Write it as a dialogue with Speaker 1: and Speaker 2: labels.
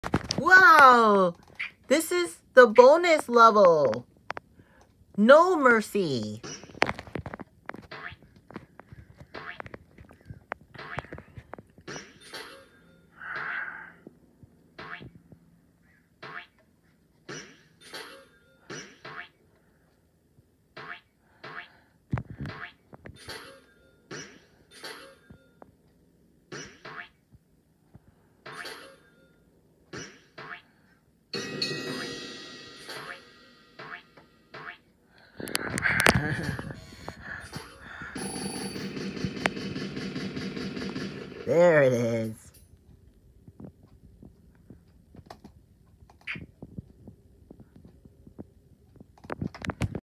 Speaker 1: Wow! This is the bonus level. No mercy. There it is.